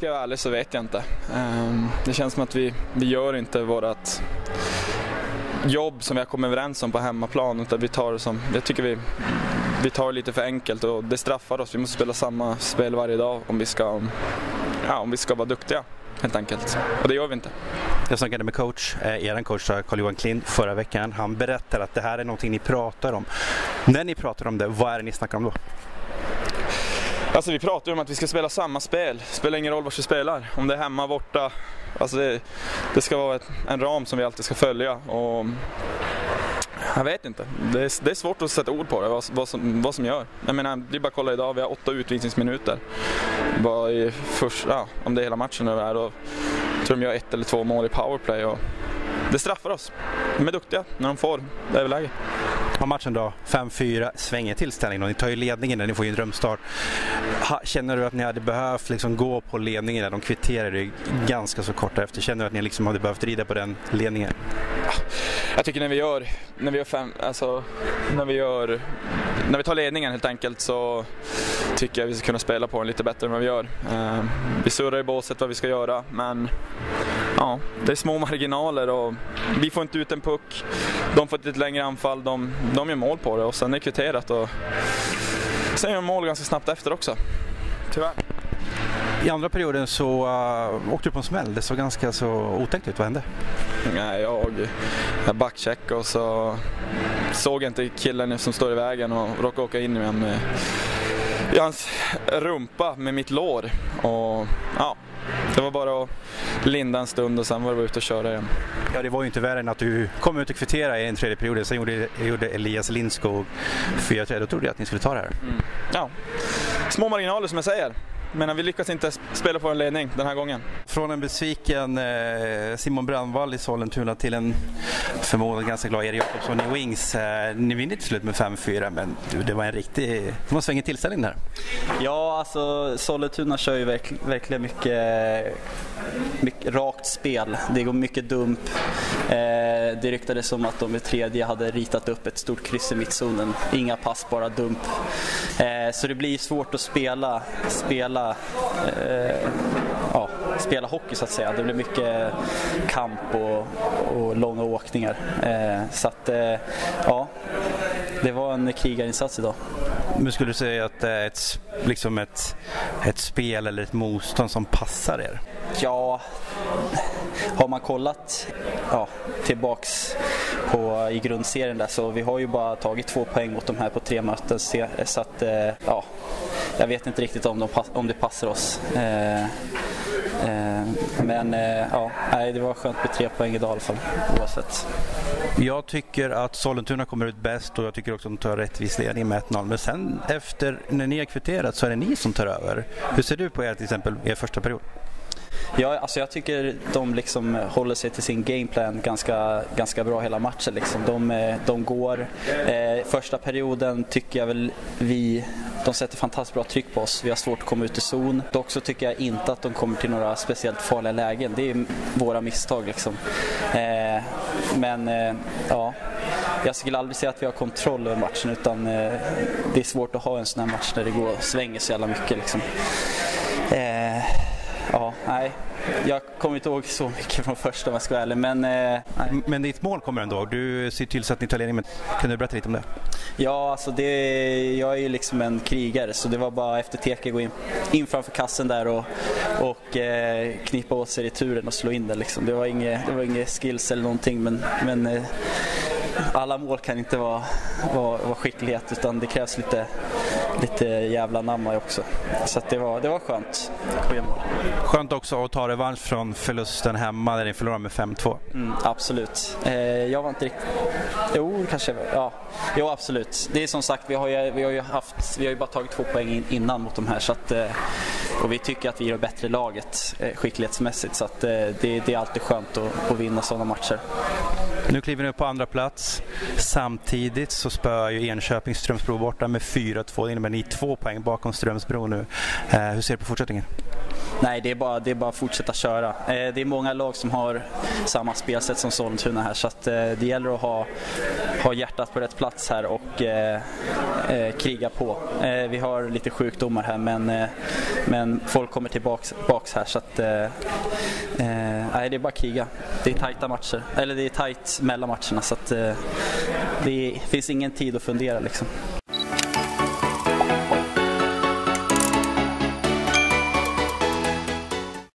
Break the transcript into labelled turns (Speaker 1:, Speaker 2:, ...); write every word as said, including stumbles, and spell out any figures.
Speaker 1: ska jag vara ärlig så vet jag inte. Det känns som att vi, vi gör inte vårat jobb som vi har kommit överens om på hemmaplan, utan vi tar det som, jag tycker vi, vi tar det lite för enkelt och det straffar oss. Vi måste spela samma spel varje dag om vi ska, ja, om vi ska vara duktiga helt enkelt, och det gör vi inte.
Speaker 2: Jag snackade med coach, eh, er coach Carl-Johan Klint förra veckan. Han berättar att det här är någonting ni pratar om. När ni pratar om det, vad är det ni snackar om då?
Speaker 1: Alltså vi pratar om att vi ska spela samma spel. Det spelar ingen roll var vi spelar. Om det är hemma, borta. Alltså det, det ska vara ett, en ram som vi alltid ska följa. Och jag vet inte. Det är, det är svårt att sätta ord på det, vad, vad, som, vad som gör. Jag menar, det är bara att kolla idag. Vi har åtta utvisningsminuter. Bara i först, ja, om det är hela matchen nu är, då tror de gör ett eller två mål i powerplay. Och det straffar oss. De är duktiga när de får det överläge.
Speaker 2: På matchen då, fem fyra, svänger tillställningen och ni tar ju ledningen när ni får ju en drömstart. Ha, känner du att ni hade behövt liksom gå på ledningen när de kvitterade ju ganska så kort efter? Känner du att ni liksom hade behövt rida på den ledningen?
Speaker 1: Jag tycker när vi gör, när vi gör fem, alltså när vi gör, när vi tar ledningen helt enkelt, så tycker jag vi ska kunna spela på den lite bättre än vad vi gör. Uh, vi surrar i båset vad vi ska göra, men ja, det är små marginaler och vi får inte ut en puck. De får ett längre anfall, de, de gör mål på det och sen är det kvitterat och sen gör de mål ganska snabbt efter också. Tyvärr.
Speaker 2: I andra perioden så uh, åkte du på en smäll. Det såg ganska så otäckt ut. Vad hände?
Speaker 1: Nej, jag, jag backcheckade och så såg jag inte killen som står i vägen och råkade åka in med, med i hans rumpa med mitt lår. Och ja, det var bara att linda en stund och sen var det ut och köra igen.
Speaker 2: Ja, det var ju inte värre än att du kom ut och kvittera i en tredje period. Sen gjorde, gjorde Elias Lindskog fyra tre. Då trodde jag att ni skulle ta det här.
Speaker 1: Mm. Ja, små marginaler som jag säger. Men vi lyckas inte spela på en ledning den här gången.
Speaker 2: Från en besviken eh, Simon Brandvall i Sollentuna till en förmodligen ganska glad Erik Jakobsson i Wings. Eh, ni vinner till slut med fem fyra, men du, det var en riktig, det var svängig tillställning där.
Speaker 3: Ja, alltså Sollentuna kör ju verk, verkligen mycket, mycket rakt spel. Det går mycket dump. Eh, det ryktades som att de i tredje hade ritat upp ett stort kryss i mittzonen. Inga pass, bara dump. Eh, så det blir svårt att spela spela Eh, ja, spela hockey så att säga. Det blir mycket kamp och, och långa åkningar. Eh, så att eh, ja, det var en krigarinsats idag.
Speaker 2: Men skulle du säga att det är ett, liksom ett, ett spel eller ett motstånd som passar er?
Speaker 3: Ja, har man kollat ja, tillbaks på, i grundserien där, så vi har ju bara tagit två poäng mot de här på tre möten, så att ja, jag vet inte riktigt om, de, om det passar oss. Eh, eh, men eh, ja, nej, det var skönt med tre poäng idag i alla fall, oavsett.
Speaker 2: Jag tycker att Sollentuna kommer ut bäst och jag tycker också att de tar rättvis ledning med ett noll. Men sen efter när ni har kvitterat så är det ni som tar över. Hur ser du på er till exempel i er första period?
Speaker 3: Ja, alltså jag tycker de liksom håller sig till sin gameplan ganska, ganska bra hela matchen. Liksom. De, de går. Eh, första perioden tycker jag väl vi... De sätter fantastiskt bra tryck på oss. Vi har svårt att komma ut i zon. Dock så tycker jag inte att de kommer till några speciellt farliga lägen. Det är våra misstag liksom. Eh, men eh, ja, jag skulle aldrig säga att vi har kontroll över matchen, utan eh, det är svårt att ha en sån här match när det går och svänger så jävla mycket liksom. Eh, ja, nej. Jag kommer inte ihåg så mycket från första om jag ska vara ärlig, men... Eh,
Speaker 2: men ditt mål kommer ändå. Du ser till så att ni tar ledning, men kan du berätta lite om det?
Speaker 3: Ja, alltså det, jag är ju liksom en krigare, så det var bara efter Teke gå in, in framför kassen där och, och eh, knipa åt sig returen och slå in den liksom. Det var inget, det var inget skills eller någonting, men, men eh, alla mål kan inte vara, vara, vara skicklighet, utan det krävs lite, lite jävla namma också. Så att det, var, det var skönt.
Speaker 2: Skönt också att ta revansch från förlusten hemma där ni förlorade med fem två.
Speaker 3: Mm, absolut. Eh, jag var inte riktigt... Jo, kanske. Ja. Jo, absolut. Det är som sagt, vi har ju, vi har ju haft, vi har ju bara tagit två poäng innan mot de här, så att, eh, och vi tycker att vi är det bättre laget eh, skicklighetsmässigt, så att eh, det, det är alltid skönt att, att vinna sådana matcher.
Speaker 2: Nu kliver ni upp på andra plats. Samtidigt så spöar ju Enköping Strömsbro borta med fyra två. Det innebär ni två poäng bakom Strömsbro nu. Eh, hur ser du på fortsättningen?
Speaker 3: Nej, det är bara det är bara att fortsätta köra. Eh, det är många lag som har samma spelsätt som Sollentuna här, så att eh, det gäller att ha ha hjärtat på rätt plats här och eh, eh, kriga på. Eh, vi har lite sjukdomar här, men eh, men folk kommer tillbaks baks här, så att eh, eh, nej, det är bara kriga. Det är tajta matcher, eller det är tajt mellan matcherna, så att eh, det finns ingen tid att fundera liksom.